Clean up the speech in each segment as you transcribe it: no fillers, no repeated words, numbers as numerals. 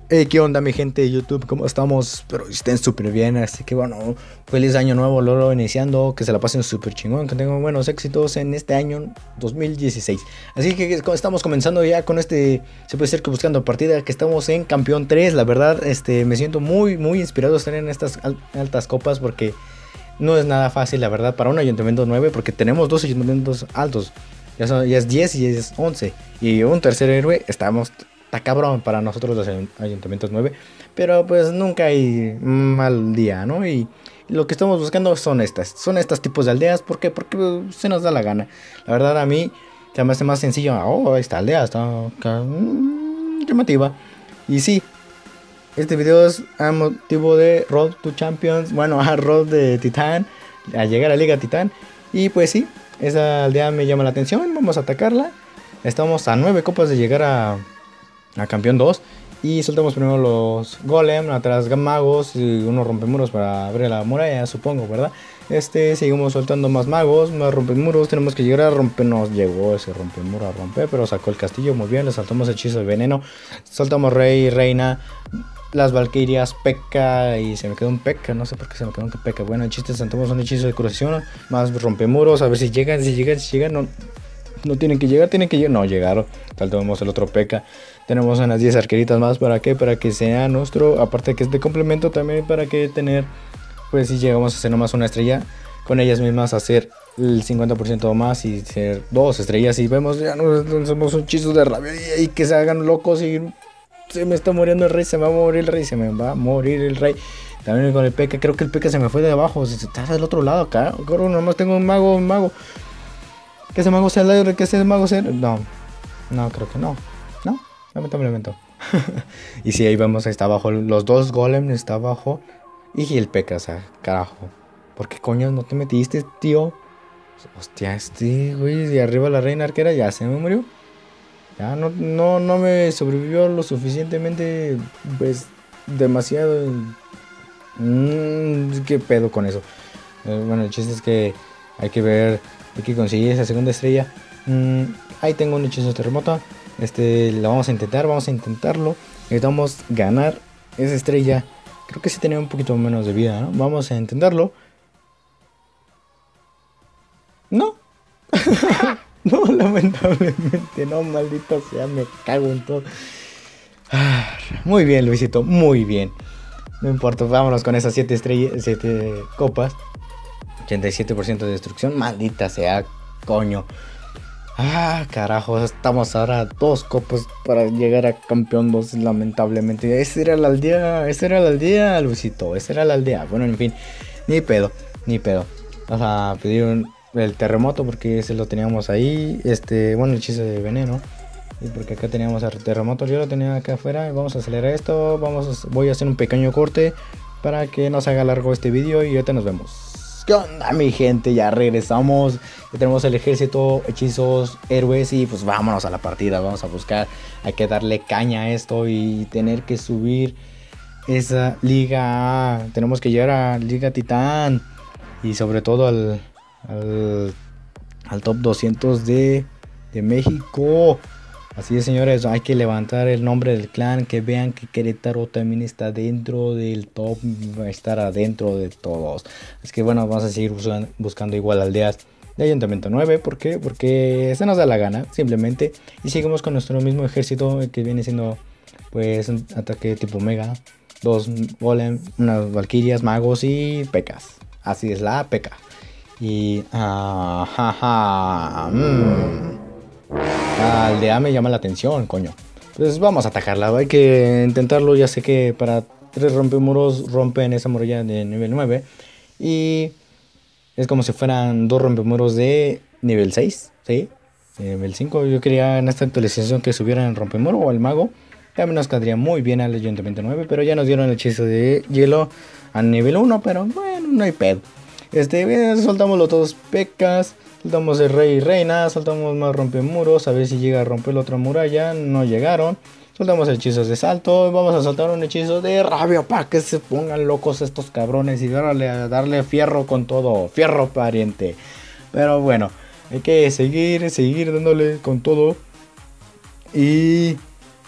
Hey, ¿qué onda mi gente de YouTube? ¿Cómo estamos? Espero que estén súper bien. Así que bueno, feliz año nuevo, Loro iniciando. Que se la pasen súper chingón. Que tengan buenos éxitos en este año 2016. Así que estamos comenzando ya con este. Se puede decir que buscando partida. Que estamos en campeón 3. La verdad, me siento muy inspirado a estar en estas altas copas. Porque no es nada fácil, la verdad, para un ayuntamiento 9. Porque tenemos dos ayuntamientos altos. Ya es 10 y es 11. Y un tercer héroe. Está cabrón para nosotros los ayuntamientos 9, pero pues nunca hay mal día, ¿no? Y lo que estamos buscando son estas tipos de aldeas. ¿Por qué? Porque se nos da la gana. La verdad a mí se me hace más sencillo. Oh, esta aldea está llamativa. Y sí, este video es a motivo de Road to Champions, bueno, a Road de Titán, a llegar a Liga Titán. Y pues sí, esa aldea me llama la atención, vamos a atacarla. Estamos a 9 copas de llegar a campeón 2 y soltamos primero los golem, atrás magos y unos rompemuros para abrir la muralla, supongo, ¿verdad? Seguimos soltando más magos, más rompemuros, tenemos que llegar a romper. Nos llegó ese rompemuro a romper, pero sacó el castillo muy bien. Le saltamos hechizo de veneno, soltamos rey y reina, las valquirias, P.E.K.K.A. y se me quedó un P.E.K.K.A. No sé por qué se me quedó un P.E.K.K.A. Bueno, el chiste es saltamos un hechizo de curación, más rompemuros, a ver si llegan, no tienen que llegar, no llegaron. Saltamos el otro P.E.K.K.A. Tenemos unas 10 arqueritas más. ¿Para qué? Para que sea nuestro, aparte que es de complemento también, para que tener, pues si llegamos a hacer nomás una estrella, con ellas mismas hacer el 50% más y ser 2 estrellas. Y vemos, ya no somos un hechizo de rabia y que se hagan locos y se me está muriendo el rey, se me va a morir el rey, se me va a morir el rey. También con el P.E.K.K.A. creo que el P.E.K.K.A. se me fue de abajo, se está del otro lado acá. Creo nomás tengo un mago. ¿Que ese mago sea el aire? ¿Que ese mago sea? No, creo que no. Lamentablemente. Y si ahí vemos, ahí está abajo. Los dos golems está abajo. Y el P.E.K.K.A. o sea, carajo. ¿Por qué coño no te metiste, tío? Hostia, güey, de arriba la reina arquera ya se me murió. Ya no me sobrevivió lo suficientemente. Pues demasiado. ¿Qué pedo con eso? Bueno, el chiste es que hay que ver. Hay que conseguir esa segunda estrella. Ahí tengo un hechizo de terremoto. Lo vamos a intentarlo. Necesitamos ganar esa estrella. Creo que sí tenía un poquito menos de vida, ¿no? Vamos a intentarlo. No. No, lamentablemente no, maldito sea, me cago en todo. Muy bien, Luisito, muy bien. No importa, vámonos con esas 7 copas. 87% de destrucción, maldita sea, coño. Carajo, estamos ahora a 2 copas para llegar a campeón 2, lamentablemente. Esa era la aldea, Luisito, esa era la aldea. Bueno, en fin, ni pedo. Vamos a pedir el terremoto porque ese lo teníamos ahí. Bueno, el hechizo de veneno. Y porque acá teníamos el terremoto, yo lo tenía acá afuera. Vamos a acelerar esto, voy a hacer un pequeño corte para que no se haga largo este vídeo y ahorita nos vemos. ¿Qué onda, mi gente? Ya regresamos. Ya tenemos el ejército, hechizos, héroes y pues vámonos a la partida. Vamos a buscar. Hay que darle caña a esto y tener que subir esa liga. Tenemos que llegar a Liga Titán y sobre todo al top 200 de México. Así es, señores, hay que levantar el nombre del clan, que vean que Querétaro también está dentro del top, va a estar adentro de todos. Es que bueno, vamos a seguir buscando igual aldeas de Ayuntamiento 9, ¿por qué? Porque se nos da la gana, simplemente. Y seguimos con nuestro mismo ejército, que viene siendo pues un ataque tipo mega, 2 golem, unas valquirias, magos y P.E.K.K.A.s. Así es la P.E.K.K.A. Y la aldea me llama la atención, coño. Pues vamos a atacarla, hay que intentarlo. Ya sé que para 3 rompemuros rompen esa muralla de nivel 9. Y es como si fueran 2 rompemuros de nivel 6, ¿sí? Nivel 5. Yo quería en esta actualización que subieran el rompemuro o el mago. También nos quedaría muy bien al Ayuntamiento 9. Pero ya nos dieron el hechizo de hielo a nivel 1. Pero bueno, no hay pedo. Soltamos los 2 P.E.K.K.A.s. Soltamos el rey y reina, soltamos más rompemuros, a ver si llega a romper la otra muralla, no llegaron. Soltamos hechizos de salto, vamos a soltar un hechizo de rabia para que se pongan locos estos cabrones y darle fierro con todo, fierro pariente. Pero bueno, hay que seguir dándole con todo. Y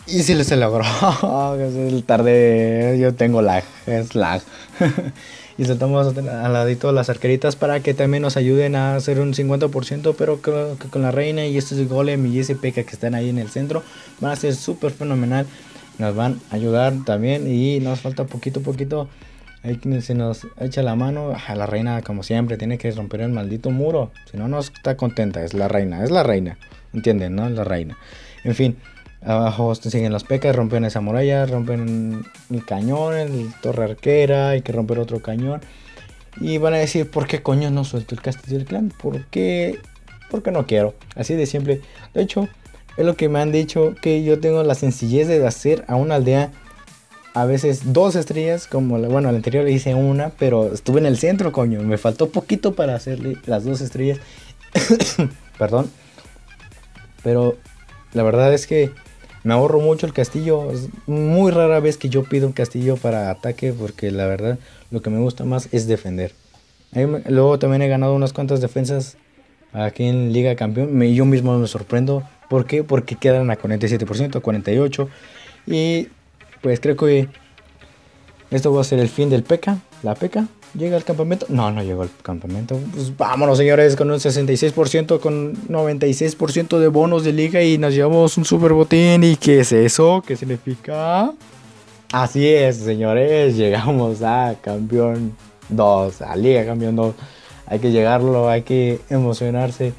Y si se logró. Tardé. Yo tengo lag. Es lag. Y saltamos al ladito las arqueritas para que también nos ayuden a hacer un 50%. Pero creo que con la reina y estos golem y ese P.E.K.K.A que están ahí en el centro van a ser súper fenomenal. Nos van a ayudar también. Y nos falta poquito. Ahí se nos echa la mano. A la reina, como siempre, tiene que romper el maldito muro. Si no, no está contenta. Es la reina. ¿Entienden, no? Es la reina. En fin. Abajo siguen los P.E.K.K.A, rompen esa muralla, rompen el cañón, el torre arquera, hay que romper otro cañón. Y van a decir, ¿por qué coño no suelto el castillo del clan? ¿Por qué? Porque no quiero. Así de simple. De hecho, es lo que me han dicho, que yo tengo la sencillez de hacer a una aldea a veces 2 estrellas, como bueno, al anterior le hice una, pero estuve en el centro, coño. Me faltó poquito para hacerle las 2 estrellas. Perdón. Pero la verdad es que me ahorro mucho el castillo. Es muy rara vez que yo pido un castillo para ataque, porque la verdad lo que me gusta más es defender. Luego también he ganado unas cuantas defensas aquí en Liga Campeón. Yo mismo me sorprendo. ¿Por qué? Porque quedan a 47%, a 48%. Y pues creo que esto va a ser el fin del P.E.K.K.A. La P.E.K.K.A llega al campamento. No llegó al campamento. Pues vámonos, señores, con un 66%, con 96% de bonos de liga y nos llevamos un super botín. ¿Y qué es eso? ¿Qué significa? Así es, señores, llegamos a campeón 2, a Liga Campeón 2. Hay que llegarlo, hay que emocionarse.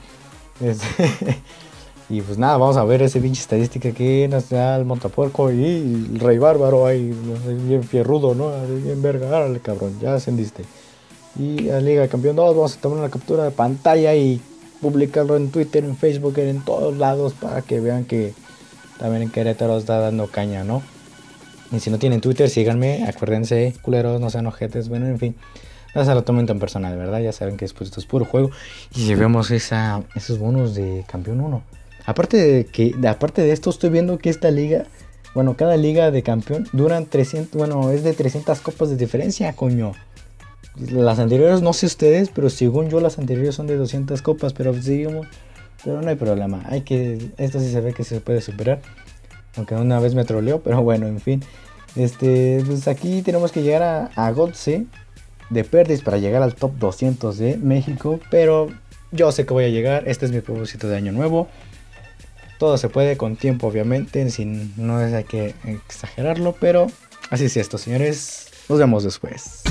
Y pues nada, vamos a ver ese pinche estadística que nos da el Montapuerco y el Rey Bárbaro ahí, bien fierrudo, ¿no? Bien verga, árale, cabrón, ya ascendiste. Y a Liga Campeón 2 vamos a tomar una captura de pantalla y publicarlo en Twitter, en Facebook, en todos lados para que vean que también en Querétaro está dando caña, ¿no? Y si no tienen Twitter, síganme, acuérdense, culeros, no sean ojetes, bueno, en fin. No se lo tomen tan personal, ¿verdad? Ya saben que después esto es puro juego. Y llevemos esos bonos de campeón 1. Aparte de esto, estoy viendo que esta liga, bueno, cada liga de campeón duran 300, bueno, es de 300 copas de diferencia, coño. Las anteriores, no sé ustedes, pero según yo las anteriores son de 200 copas, pero seguimos, pero no hay problema. Esto sí se ve que se puede superar. Aunque una vez me troleó, pero bueno, en fin. Pues aquí tenemos que llegar a Gotse de Perdis para llegar al top 200 de México, pero yo sé que voy a llegar. Este es mi propósito de año nuevo. Todo se puede con tiempo, obviamente, no hay que exagerarlo, pero así es esto, señores. Nos vemos después.